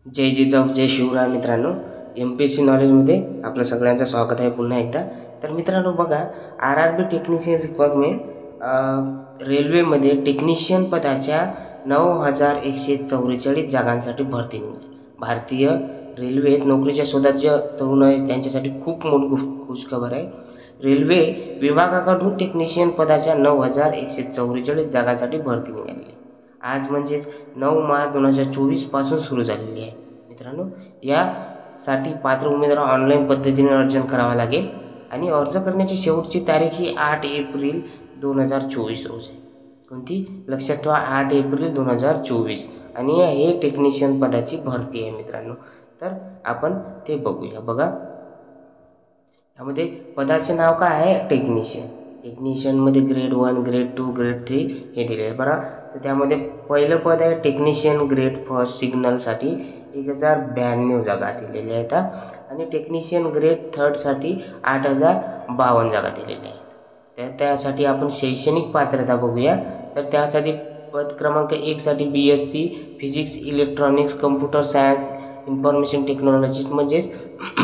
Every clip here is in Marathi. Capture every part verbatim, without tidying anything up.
जय जिजाऊ जय शिवराय मित्रांनो, एम पी एस सी नॉलेजमध्ये आपलं सगळ्यांचं स्वागत आहे पुन्हा एकदा. तर मित्रांनो बघा, R R B technician requirement रेल्वेमध्ये टेक्निशियन पदाच्या नऊ हजार एकशे चौवेचाळीस जागांसाठी भरती निघाली. भारतीय रेल्वेत नोकरीच्या शोधात जे तरुण आहेत त्यांच्यासाठी खूप मोठी खुशखबर आहे. रेल्वे विभागाकडून टेक्निशियन पदाच्या नऊ हजार एकशे चौवेचाळीस जागांसाठी भरती निघाली. आज म्हणजेच नऊ मार्च दोन हजार चोवीस पासून सुरू झालेली आहे. मित्रांनो, यासाठी पात्र उमेदवार ऑनलाईन पद्धतीने अर्ज करावा लागेल आणि अर्ज करण्याची शेवटची तारीख ही आठ एप्रिल दोन हजार चोवीस रोज आहे. कोणती? लक्षात ठेवा, आठ एप्रिल दोन हजार चोवीस. आणि हे टेक्निशियन पदाची भरती आहे मित्रांनो. तर आपण ते बघूया. बघा, यामध्ये पदाचे नाव काय आहे? टेक्निशियन. टेक्निशियनमध्ये grade one, grade two, grade three हे दिले आहे बरं. तर त्यामध्ये पहिलं पद आहे टेक्निशियन ग्रेड फर्स्ट सिग्नलसाठी एक हजार ब्याण्णव जागा दिलेल्या आहेत आणि टेक्निशियन ग्रेड थर्डसाठी आठ हजार बावन्न जागा दिलेल्या आहेत. तर त्यासाठी आपण शैक्षणिक पात्रता बघूया. तर त्यासाठी पद क्रमांक एकसाठी B S C physics, electronics, computer science, information technology म्हणजेच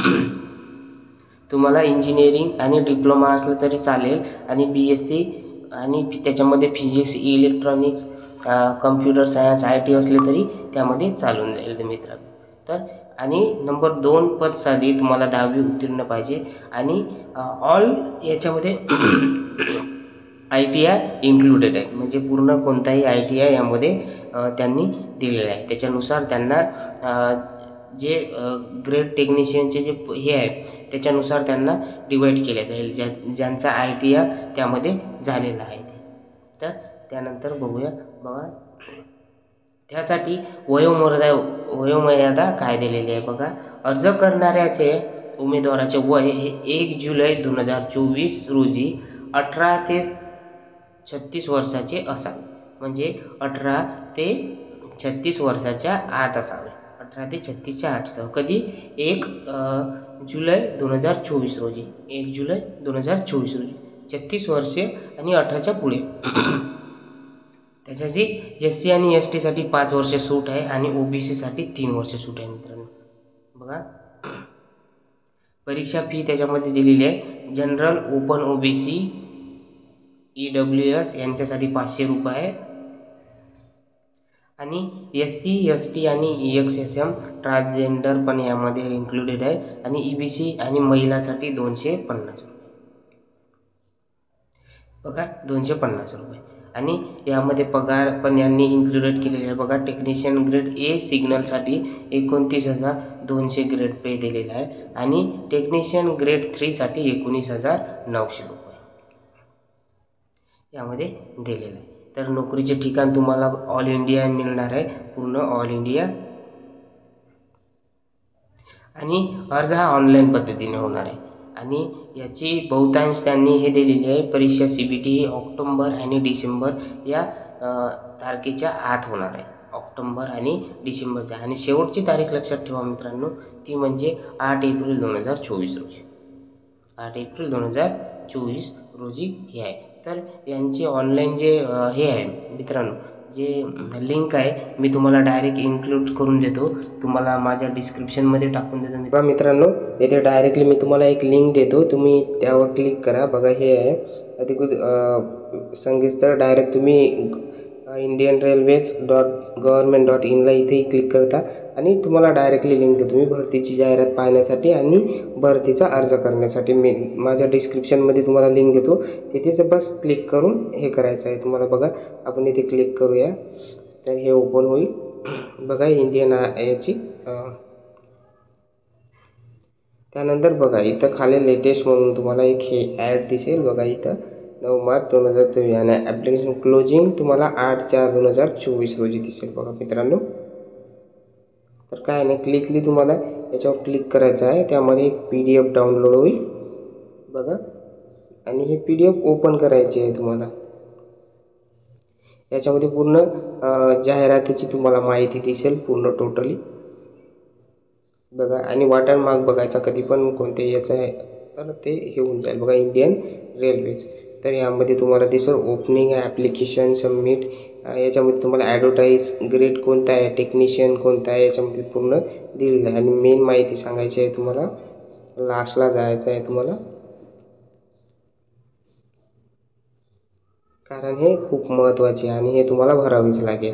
तुम्हाला इंजिनिअरिंग आणि डिप्लोमा असलं तरी चालेल आणि बी एस सी आणि त्याच्यामध्ये physics, electronics, computer science, I T असले तरी त्यामध्ये चालून जाईल मित्रांनो. तर आणि नंबर दोन पदसाठी तुम्हाला दहावी उत्तीर्ण पाहिजे आणि ऑल याच्यामध्ये आय टी आय इन्क्लुडेड आहे. म्हणजे पूर्ण कोणताही आय टी आय यामध्ये त्यांनी दिलेलं आहे. त्याच्यानुसार त्यांना जे ग्रेड टेक्निशियनचे जे हे आहे त्याच्यानुसार त्यांना डिवाईड केले जाईल, ज्या ज्यांचा आय टी आय त्यामध्ये झालेला आहे. तर त्यानंतर बघूया. बघा, त्यासाठी वयोमर्यादा वयोमर्यादा काय दिलेली आहे बघा. अर्ज करणाऱ्याचे उमेदवाराचे वय हे एक जुलै दोन हजार चोवीस रोजी अठरा ते छत्तीस वर्षाचे असावे. म्हणजे अठरा ते छत्तीस वर्षाच्या आत असावे. अठरा ते छत्तीसच्या आत असावे. कधी? एक जुलै दोन हजार चोवीस रोजी एक जुलै दोन हजार चोवीस रोजी छत्तीस वर्षे आणि अठराच्या पुढे. त्याच्याशी एस सी आणि एस टीसाठी पाच वर्ष सूट आहे आणि ओ बी सीसाठी तीन वर्ष सूट आहे मित्रांनो. बघा, परीक्षा फी त्याच्यामध्ये दिलेली आहे. General, open O B C, E W S यांच्यासाठी पाचशे रुपये आहे आणि एस सी एस टी आणि E X S M transgender पण यामध्ये इन्क्लुडेड आहे आणि ई बी सी आणि महिलासाठी दोनशे पन्नास रुपये. बघा, दोनशे पन्नास रुपये. आणि यामध्ये पगार पण यांनी इन्क्लुडेड केलेले आहे. बघा, टेक्निशियन ग्रेड ए सिग्नलसाठी एकोणतीस हजार दोनशे ग्रेड पे दिलेला आहे आणि टेक्निशियन ग्रेड थ्रीसाठी एकोणीस हजार नऊशे रुपये यामध्ये दिलेलं आहे. तर नोकरीचे ठिकाण तुम्हाला ऑल इंडिया मिळणार आहे, पूर्ण ऑल इंडिया. आणि अर्ज हा ऑनलाईन पद्धतीने होणार आहे आणि याची बहुतांश त्यांनी हे दिलेली आहे. परीक्षा सी बी टी ही ऑक्टोंबर आणि डिसेंबर या तारखेच्या आत होणार आहे. ऑक्टोंबर आणि डिसेंबरच्या. आणि शेवटची तारीख लक्षात ठेवा मित्रांनो, ती म्हणजे आठ एप्रिल दोन हजार चोवीस रोजी आठ एप्रिल दोन हजार चोवीस रोजी हे आहे. तर यांची ऑनलाईन जे हे आहे मित्रांनो, जे लिंक आहे मी तुम्हाला डायरेक्ट इन्क्लूड करून देतो, तुम्हाला माझ्या डिस्क्रिप्शनमध्ये टाकून देतो. बघा मित्रांनो, येथे डायरेक्टली मी तुम्हाला एक लिंक देतो, तुम्ही त्यावर क्लिक करा. बघा, हे आहे अधिकृत संकेतस्थळ. डायरेक्ट तुम्ही Indian railways dot government dot इनला इथेही क्लिक करता आणि तुम्हाला डायरेक्टली लिंक देतो मी भरतीची जाहिरात पाहण्यासाठी आणि भरतीचा अर्ज करण्यासाठी. मी माझ्या डिस्क्रिप्शनमध्ये तुम्हाला लिंक देतो, तिथेच बस क्लिक करून हे करायचं आहे तुम्हाला. बघा, आपण इथे क्लिक करूया तर हे ओपन होईल. बघा, इंडियन याची. त्यानंतर बघा, इथं खाली लेटेस्ट म्हणून तुम्हाला एक हे ॲड दिसेल. बघा, इथं नऊ मार्च दोन हजार चोवीस आणि ॲप्लिकेशन क्लोजिंग तुम्हाला आठ चार दोन हजार चोवीस रोजी दिसेल. बघा मित्रांनो, तर काय नाही, क्लिकली तुम्हाला याच्यावर क्लिक करायचं आहे. त्यामध्ये एक पी डी एफ डाउनलोड होईल. बघा, आणि ही पी डी एफ ओपन करायची आहे तुम्हाला. याच्यामध्ये पूर्ण जाहिरातीची तुम्हाला माहिती दिसेल पूर्ण टोटली. बघा, आणि वॉटरमार्क बघायचा कधी पण कोणते याचं आहे तर ते हे होऊन जाईल. बघा, इंडियन रेल्वेज. तर यामध्ये तुम्हाला दिसेल ओपनिंग ॲप्लिकेशन, सबमिट, याच्यामध्ये तुम्हाला ॲडव्हर्टाईज ग्रेड कोणता आहे, टेक्निशियन कोणता आहे, याच्यामध्ये पूर्ण दिलेलं आहे. आणि मेन माहिती सांगायची आहे तुम्हाला, लास्टला जायचं आहे तुम्हाला, कारण हे खूप महत्त्वाचे आणि हे तुम्हाला भरावीच लागेल.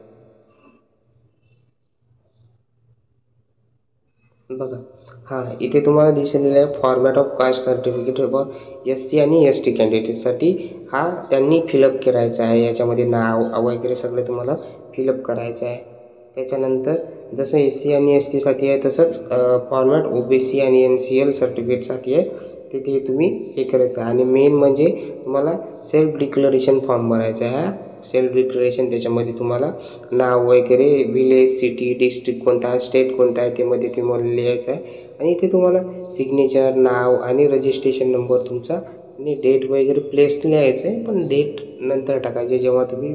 बघा, हां इथे तुम्हाला दिसलेलं आहे format of cast certificate for S C आणि एस टी कॅन्डिडेटसाठी. हा त्यांनी फिलअप करायचा आहे. याच्यामध्ये नाव वगैरे सगळं तुम्हाला फिलअप करायचं आहे. त्याच्यानंतर जसं एस सी आणि एस टीसाठी आहे तसंच फॉर्मॅट ओ बी सी आणि एन सी एल सर्टिफिकेटसाठी आहे, तिथे तुम्ही हे करायचं आहे. आणि मेन म्हणजे तुम्हाला सेल्फ डिक्लरेशन फॉर्म भरायचा आहे. सेल्फ डिक्लरेशन त्याच्यामध्ये तुम्हाला नाव वगैरे, विलेज, सिटी, डिस्ट्रिक्ट कोणता आहे, स्टेट कोणता आहे, ते मध्ये तुम्हाला लिहायचं आहे. आणि इथे तुम्हाला सिग्नेचर, नाव आणि रजिस्ट्रेशन नंबर तुमचा आणि डेट वगैरे प्लेस लिहायचं आहे. पण डेट नंतर टाकायचे, जेव्हा तुम्ही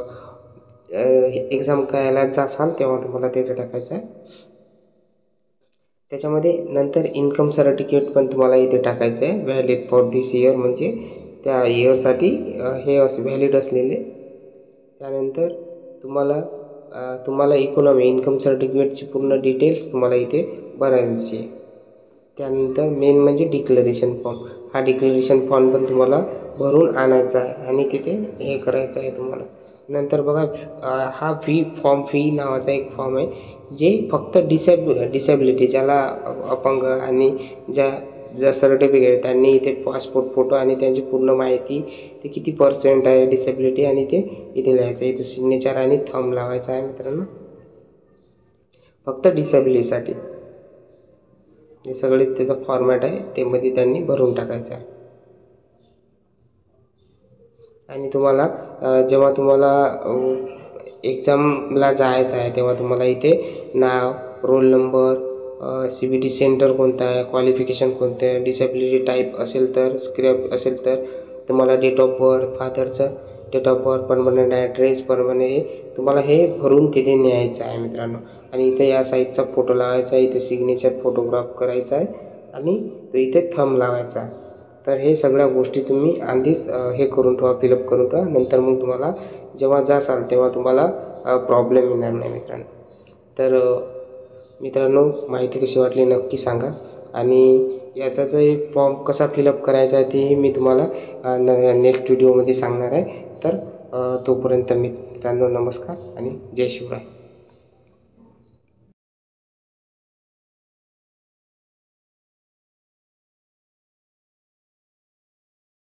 एक्झाम करायला जासाल तेव्हा तुम्हाला तिथे टाकायचं आहे. त्याच्यामध्ये नंतर इन्कम सर्टिफिकेट पण तुम्हाला इथे टाकायचं आहे, व्हॅलिड फॉर दिस इयर, म्हणजे त्या इयरसाठी हे असे व्हॅलिड असलेले. त्यानंतर तुम्हाला तुम्हाला इकॉनॉमी इन्कम सर्टिफिकेटची पूर्ण डिटेल्स तुम्हाला इथे भरायची आहे. त्यानंतर मेन म्हणजे डिक्लरेशन फॉर्म. हा डिक्लरेशन फॉर्म पण तुम्हाला भरून आणायचा आहे आणि तिथे हे करायचं आहे तुम्हाला. नंतर बघा, हा फी फॉर्म फी नावाचा एक फॉर्म आहे, जे फक्त डिसेब डिसेबिलिटी ज्याला अपंग आणि ज्या ज्या सर्टिफिकेट त्यांनी इथे पासपोर्ट फोटो आणि त्यांची पूर्ण माहिती, ते किती पर्सेंट आहे डिसेबिलिटी, आणि ते इथे लिहायचं आहे. इथे सिग्नेचर आणि थंब लावायचा आहे मित्रांनो, फक्त डिसेबिलिटीसाठी. हे सगळे त्याचा फॉर्मॅट आहे, ते मध्ये त्यांनी भरून टाकायचं आहे. आणि तुम्हाला जेव्हा तुम्हाला एक्झामला जायचं आहे तेव्हा तुम्हाला इथे नाव, roll number, C B T center कोणता आहे, क्वालिफिकेशन कोणतं आहे, डिसेबिलिटी टाईप असेल तर, स्क्रॅप असेल तर तुम्हाला डेट ऑफ बर्थ, फादरचं date of birth, permanent address, permanent, तुम्हाला हे भरून तिथे न्यायचं आहे मित्रांनो. आणि इथे या साईजचा फोटो लावायचा आहे, इथे सिग्नेचर फोटोग्राफ करायचा आहे आणि तो इथे थंब लावायचा आहे. तर हे सगळ्या गोष्टी तुम्ही आधीच हे करून ठेवा, फिलअप करून ठेवा. नंतर मग तुम्हाला जेव्हा जासाल तेव्हा तुम्हाला प्रॉब्लेम येणार नाही मित्रांनो. तर मित्रांनो, माहिती कशी वाटली नक्की सांगा. आणि याचा जो फॉर्म कसा फिलअप करायचा आहे तेही मी तुम्हाला नेक्स्ट व्हिडिओमध्ये सांगणार आहे. तर तोपर्यंत मित्रांनो, नमस्कार आणि जय शिवराय.